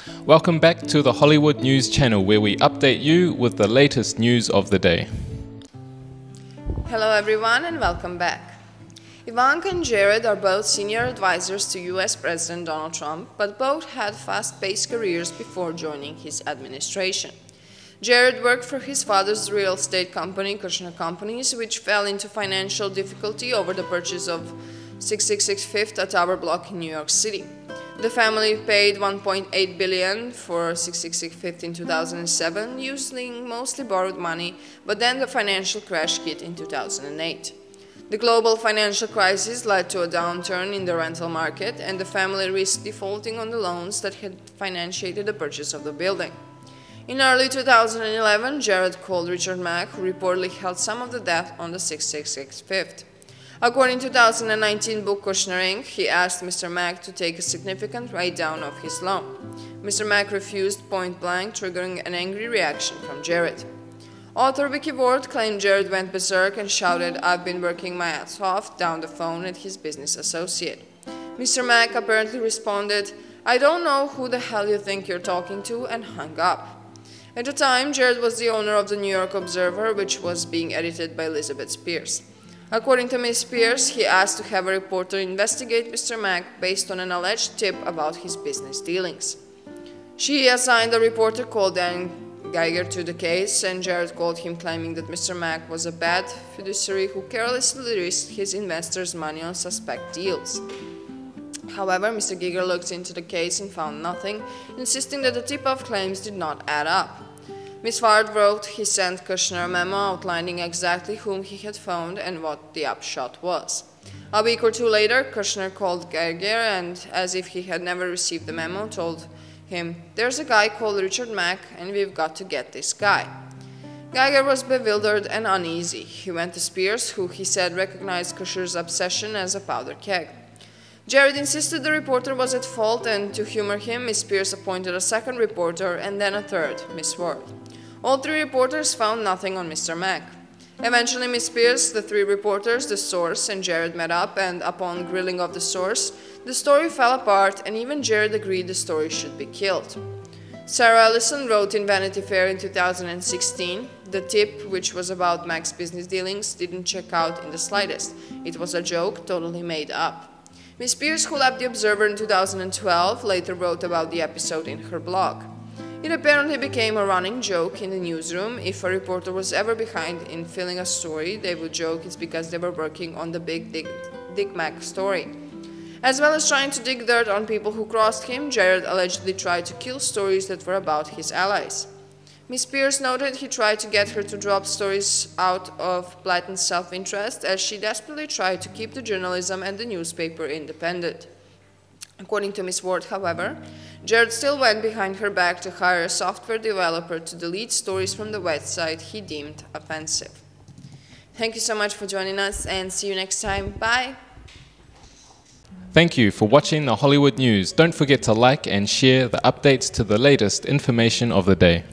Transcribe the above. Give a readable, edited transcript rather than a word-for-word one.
Welcome back to the Hollywood News channel, where we update you with the latest news of the day. Hello everyone and welcome back. Ivanka and Jared are both senior advisors to US President Donald Trump, but both had fast-paced careers before joining his administration. Jared worked for his father's real estate company, Kushner Companies, which fell into financial difficulty over the purchase of 666 Fifth, a tower block in New York City. The family paid $1.8 billion for 666 Fifth in 2007, using mostly borrowed money, but then the financial crash hit in 2008. The global financial crisis led to a downturn in the rental market, and the family risked defaulting on the loans that had financiated the purchase of the building. In early 2011, Jared called Richard Mack, who reportedly held some of the debt on the 666 Fifth. According to 2019 book Kushner Inc., he asked Mr. Mack to take a significant write-down of his loan. Mr. Mack refused point-blank, triggering an angry reaction from Jared. Author Vicky Ward claimed Jared went berserk and shouted, "I've been working my ass off," down the phone at his business associate. Mr. Mack apparently responded, "I don't know who the hell you think you're talking to," and hung up. At the time, Jared was the owner of the New York Observer, which was being edited by Elizabeth Spears. According to Ms. Spears, he asked to have a reporter investigate Mr. Mack based on an alleged tip about his business dealings. She assigned a reporter called Dan Geiger to the case, and Jared called him claiming that Mr. Mack was a bad fiduciary who carelessly risked his investors' money on suspect deals. However, Mr. Geiger looked into the case and found nothing, insisting that the tip-off claims did not add up. Ms. Ward wrote he sent Kushner a memo outlining exactly whom he had phoned and what the upshot was. A week or two later, Kushner called Geiger and, as if he had never received the memo, told him, "There's a guy called Richard Mack and we've got to get this guy." Geiger was bewildered and uneasy. He went to Spears, who he said recognized Kushner's obsession as a powder keg. Jared insisted the reporter was at fault, and to humor him, Ms. Spears appointed a second reporter and then a third, Ms. Ward. All three reporters found nothing on Mr. Mack. Eventually, Ms. Spears, the three reporters, the source, and Jared met up, and upon grilling of the source, the story fell apart, and even Jared agreed the story should be killed. Sarah Ellison wrote in Vanity Fair in 2016, "The tip, which was about Mack's business dealings, didn't check out in the slightest. It was a joke, totally made up." Ms. Spears, who left The Observer in 2012, later wrote about the episode in her blog. It apparently became a running joke in the newsroom. If a reporter was ever behind in filling a story, they would joke it's because they were working on the big Dick Mack story. As well as trying to dig dirt on people who crossed him, Jared allegedly tried to kill stories that were about his allies. Ms. Spears noted he tried to get her to drop stories out of blatant self-interest, as she desperately tried to keep the journalism and the newspaper independent. According to Ms. Ward, however, Jared still went behind her back to hire a software developer to delete stories from the website he deemed offensive. Thank you so much for joining us, and see you next time. Bye! Thank you for watching the Hollywood News. Don't forget to like and share the updates to the latest information of the day.